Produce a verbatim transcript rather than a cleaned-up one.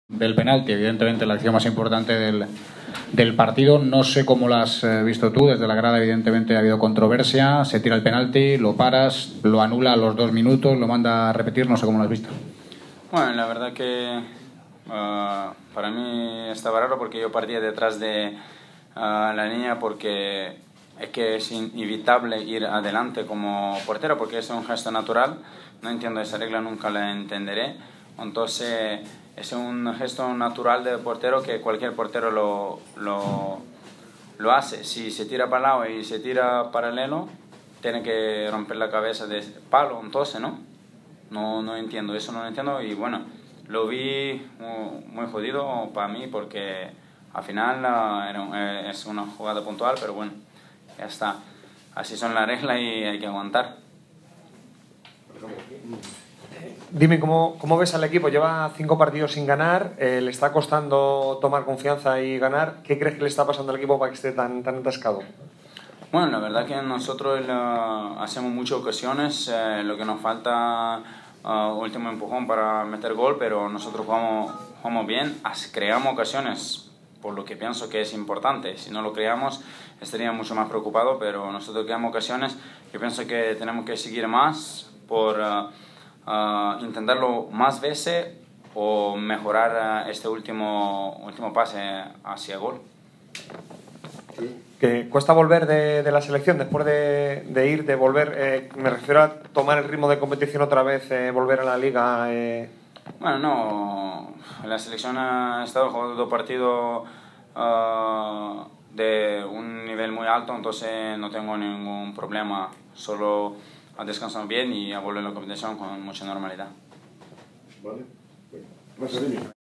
Del penalti, evidentemente la acción más importante del, del partido. No sé cómo lo has visto tú. Desde la grada evidentemente ha habido controversia. Se tira el penalti, lo paras, lo anula a los dos minutos, lo manda a repetir. No sé cómo lo has visto. Bueno, la verdad que uh, para mí estaba raro porque yo partía detrás de uh, la línea porque es que es inevitable ir adelante como portero porque es un gesto natural. No entiendo esa regla, nunca la entenderé. Entonces es un gesto natural del portero que cualquier portero lo, lo, lo hace. Si se tira para el lado y se tira paralelo, tiene que romper la cabeza de palo, entonces, ¿no? No, no entiendo, eso no lo entiendo y bueno, lo vi muy, muy jodido para mí porque al final uh, era un, eh, es una jugada puntual, pero bueno, ya está. Así son las reglas y hay que aguantar. Dime, ¿cómo, cómo ves al equipo? Lleva cinco partidos sin ganar, eh, le está costando tomar confianza y ganar. ¿Qué crees que le está pasando al equipo para que esté tan, tan atascado? Bueno, la verdad que nosotros uh, hacemos muchas ocasiones, eh, lo que nos falta uh, último empujón para meter gol, pero nosotros jugamos, jugamos bien, creamos ocasiones, por lo que pienso que es importante. Si no lo creamos estaría mucho más preocupado, pero nosotros creamos ocasiones. Yo pienso que tenemos que seguir más por uh, uh, intentarlo más veces o mejorar uh, este último, último pase hacia gol. Que cuesta volver de, de la selección después de, de ir, de volver, eh, me refiero a tomar el ritmo de competición otra vez, eh, volver a la liga. Eh. Bueno, no, la selección ha estado jugando dos partidos uh, de un nivel muy alto, entonces no tengo ningún problema, solo a descansar bien y a volver a la competición con mucha normalidad. Vale.